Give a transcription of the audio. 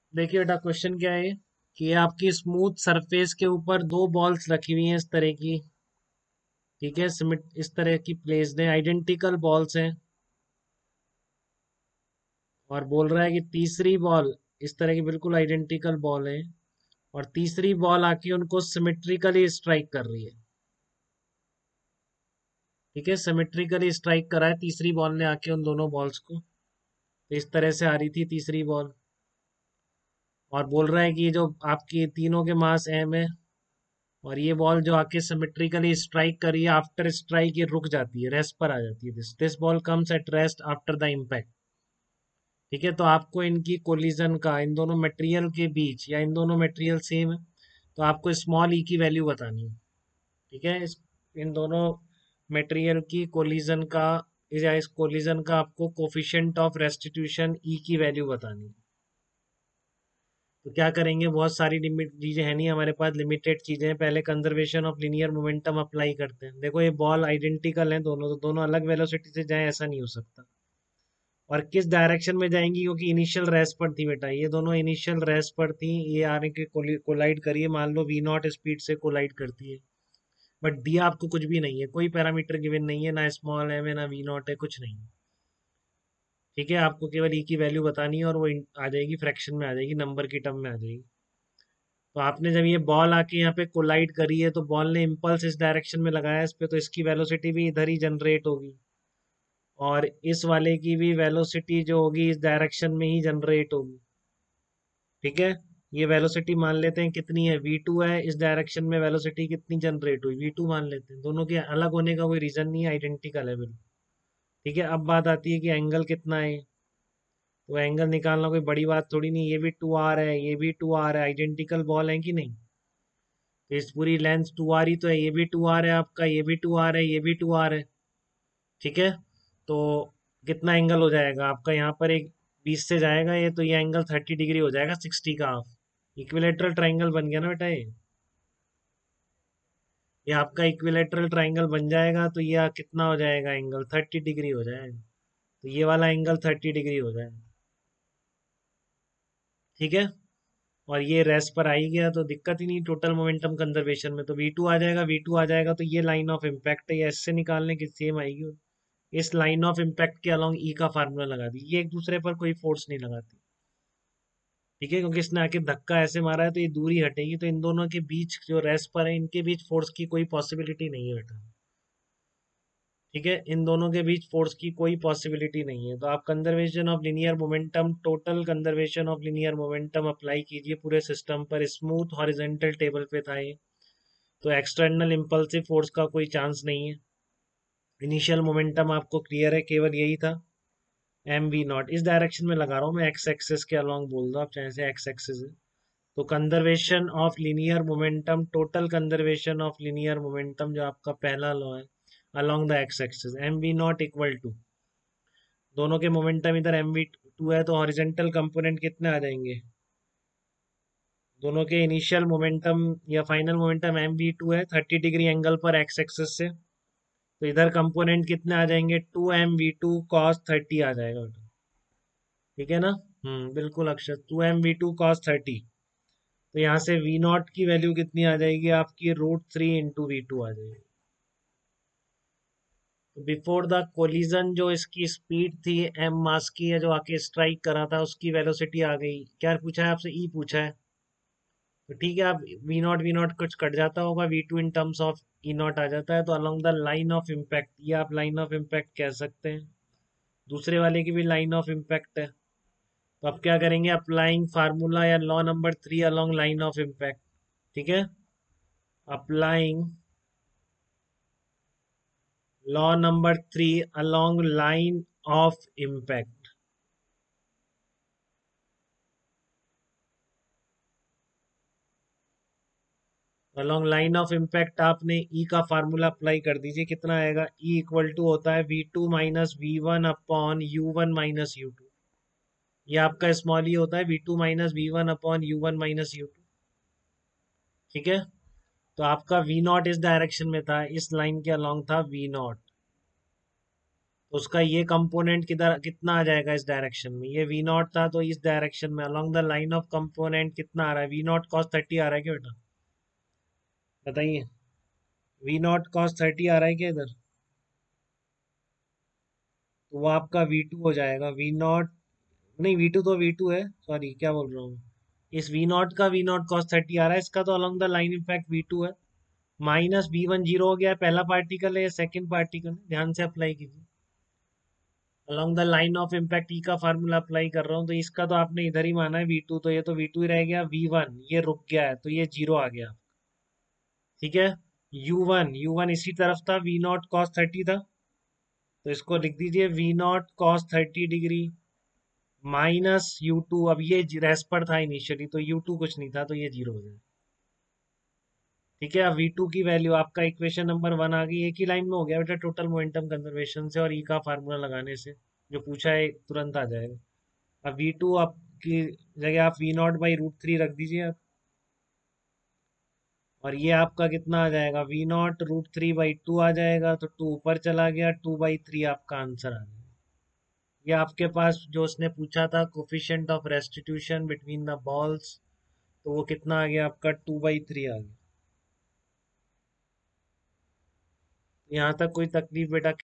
देखिए बेटा, क्वेश्चन क्या है कि ये आपकी स्मूथ सरफेस के ऊपर दो बॉल्स रखी हुई हैं इस तरह की। ठीक है, सिमिट इस तरह की प्लेस्ड है, आइडेंटिकल बॉल्स हैं। और बोल रहा है कि तीसरी बॉल इस तरह की बिल्कुल आइडेंटिकल बॉल है, और तीसरी बॉल आके उनको सिमेट्रिकली स्ट्राइक कर रही है। ठीक है, सिमेट्रिकली स्ट्राइक करा है तीसरी बॉल ने आके उन दोनों बॉल्स को। तो इस तरह से आ रही थी तीसरी बॉल। और बोल रहा है कि ये जो आपकी तीनों के मास एम है, और ये बॉल जो आके सिमेट्रिकली स्ट्राइक करी है, आफ्टर स्ट्राइक ये रुक जाती है, रेस्ट पर आ जाती है। This ball comes at rest after the impact. ठीक है, तो आपको इनकी कोलिजन का, इन दोनों मटेरियल के बीच, या इन दोनों मटेरियल सेम है, तो आपको स्मॉल ई की वैल्यू बतानी है। ठीक है, इन दोनों मटेरियल की कोलिजन का, या इस कोलिजन का आपको कोफिशिएंट ऑफ रेस्टिट्यूशन ई की वैल्यू बतानी है। तो क्या करेंगे, बहुत सारी लिमिट चीजें हैं नहीं हमारे पास, लिमिटेड चीजें हैं। पहले conservation of linear momentum apply करते हैं। देखो ये बॉल आइडेंटिकल हैं दोनों, तो दोनों अलग वेलोसिटी से जाएं ऐसा नहीं हो सकता। और किस डायरेक्शन में जाएंगी, क्योंकि इनिशियल रेस्ट पर थी बेटा, ये दोनों इनिशियल रेस्ट पर थी, ये आने के कोलाइड करिए, मान लो वी नॉट स्पीड से कोलाइड करती है। बट दिया आपको कुछ भी नहीं है, कोई पैरामीटर गिवन नहीं है, ना स्मॉल एम है ना वी नॉट है, कुछ नहीं है। ठीक है, आपको केवल ई की वैल्यू बतानी है, और वो आ जाएगी, फ्रैक्शन में आ जाएगी, नंबर की टर्म में आ जाएगी। तो आपने जब ये बॉल आके यहाँ पे कोलाइड करी है, तो बॉल ने इम्पल्स इस डायरेक्शन में लगाया इस पे, तो इसकी वेलोसिटी भी इधर ही जनरेट होगी। और इस वाले की भी वेलोसिटी जो होगी इस डायरेक्शन में ही जनरेट होगी। ठीक है, ये वेलोसिटी मान लेते हैं कितनी है, v2 है, इस डायरेक्शन में वेलोसिटी कितनी जनरेट हुई, v2 मान लेते हैं। दोनों के अलग होने का कोई रीजन नहीं है, आइडेंटिकल है बिल्कुल। ठीक है, अब बात आती है कि एंगल कितना है। तो एंगल निकालना कोई बड़ी बात थोड़ी नहीं, ये भी 2r है, ये भी 2r है, आइडेंटिकल बॉल है कि नहीं। तो इस पूरी लेंथ 2r ही तो है, ये भी 2r है आपका, ये भी 2r है, ये भी 2r है। ठीक है, तो कितना एंगल हो जाएगा आपका, यहाँ पर एक 20 से जाएगा ये, तो ये एंगल 30 डिग्री हो जाएगा, 60 का हाफ। इक्विलेटरल ट्राइंगल बन गया ना बेटा ये आपका इक्विलेटरल ट्राइंगल बन जाएगा, तो ये कितना हो जाएगा एंगल, 30 डिग्री हो जाएगा। तो ये वाला एंगल 30 डिग्री हो जाएगा। ठीक है, और ये रेस्ट पर आ ही गया, तो दिक्कत ही नहीं टोटल मोमेंटम कंजर्वेशन में। तो V2 आ जाएगा, V2 आ जाएगा, तो ये लाइन ऑफ इम्पैक्ट है, ये इससे निकालने की सेम आएगी। इस लाइन ऑफ इम्पैक्ट के अलोंग ई का फार्मूला लगा दी, ये एक दूसरे पर कोई फोर्स नहीं लगाती। ठीक है, क्योंकि इसने आके धक्का ऐसे मारा है, तो ये दूरी हटेगी, तो इन दोनों के बीच जो रेस्ट पर है, इनके बीच फोर्स की कोई पॉसिबिलिटी नहीं है बेटा। ठीक है, इन दोनों के बीच फोर्स की कोई पॉसिबिलिटी नहीं है। तो आप conservation of linear momentum, total conservation of linear momentum apply कीजिए पूरे सिस्टम पर। स्मूथ हॉरिजॉन्टल टेबल पे था ये, तो एक्सटर्नल इम्पल्सिव फोर्स का कोई चांस नहीं है। इनिशियल मोमेंटम आपको क्लियर है, केवल यही था, एम वी नॉट। इस डायरेक्शन में लगा रहा हूँ मैं, एक्स एक्सिस के अलोंग बोल दो आप, चाहे से एक्स एक्सिस है। तो conservation of linear momentum, total conservation of linear momentum जो आपका पहला लॉ है, along the X axis, M V naught equal to, दोनों के मोमेंटम इधर एम वी टू है, तो हॉरिजेंटल कंपोनेंट कितने आ जाएंगे, दोनों के इनिशियल मोमेंटम या final momentum M V two है, 30 डिग्री एंगल पर एक्स एक्सिस से। तो इधर कंपोनेंट कितने आ जाएंगे, 2mv2 cos 30 आ जाएगा बेटा। ठीक है ना, बिल्कुल अक्षर, 2mv2 cos 30। तो यहाँ से वी नॉट की वैल्यू कितनी आ जाएगी आपकी, √3 × V2 आ जाएगी। तो बिफोर द कोलिजन जो इसकी स्पीड थी एम मास की है, जो आके स्ट्राइक करा था, उसकी वेलोसिटी आ गई। क्या पूछा है आपसे, ई पूछा है। तो ठीक है, आप वी नॉट कुछ कट जाता होगा, V2 in terms of E naught आ जाता है, तो along the line of impact, ये आप लाइन ऑफ इम्पैक्ट कह सकते हैं। दूसरे वाले की भी लाइन ऑफ इम्पैक्ट है। तो अब क्या करेंगे, अप्लाइंग फार्मूला या law number 3 along line of impact. ठीक है, applying law number 3 along line of impact. Along line of impact आपने ई का फार्मूला अप्लाई कर दीजिए, कितना आएगा, ई इक्वल टू होता है V2 - V1/U1 - U2। ये आपका स्मॉल ई होता है, V2 - V1/U1 - U2। ठीक है, तो आपका वी नॉट इस डायरेक्शन में था, इस लाइन के अलोंग था वी नॉट। तो उसका ये कंपोनेंट किधर कितना आ जाएगा इस डायरेक्शन में, ये वी नॉट था तो इस डायरेक्शन में along the line of component कितना आ रहा है, वी नॉट कॉस 30 आ रहा है क्या बेटा, बताइए। वी नॉट कॉस 30 आ रहा है क्या इधर, तो वो आपका वी टू हो जाएगा, वी नॉट, नहीं वी टू तो वी टू है, सॉरी क्या बोल रहा हूँ। इस वी नॉट का वी नॉट कॉस 30 आ रहा है, इसका तो along the line in fact V two है। माइनस वी वन जीरो हो गया है, पहला पार्टिकल है या सेकेंड पार्टिकल है, ध्यान से अप्लाई कीजिए। Along the line of impact E का फार्मूला अप्लाई कर रहा हूँ, तो इसका तो आपने इधर ही माना है वी टू, तो ये तो वी टू ही रह गया, वी वन ये रुक गया है तो ये जीरो आ गया, ठीक है। यू वन इसी तरफ था, वी नॉट कॉस 30 था, तो इसको लिख दीजिए V naught cos 30 degree minus U two, अब ये रेस पर था इनिशियली तो यू टू कुछ नहीं था तो ये जीरो हो जाए, ठीक है। अब वी टू की वैल्यू आपका इक्वेशन नंबर वन आ गई, एक ही लाइन में हो गया बेटा टोटल मोमेंटम कंजर्वेशन से और ई का फार्मूला लगाने से, जो पूछा है तुरंत आ जाएगा। अब वी टू आपकी जगह आप V naught by root three रख दीजिए आप, और ये आपका कितना आ जाएगा, V naught root three by two आ जाएगा, तो टू ऊपर चला गया, टू बाई थ्री आपका आंसर आ जाएगा। ये आपके पास जो उसने पूछा था coefficient of restitution between the balls, तो वो कितना आ गया आपका, टू बाई थ्री आ गया। यहाँ तक कोई तकलीफ बेटा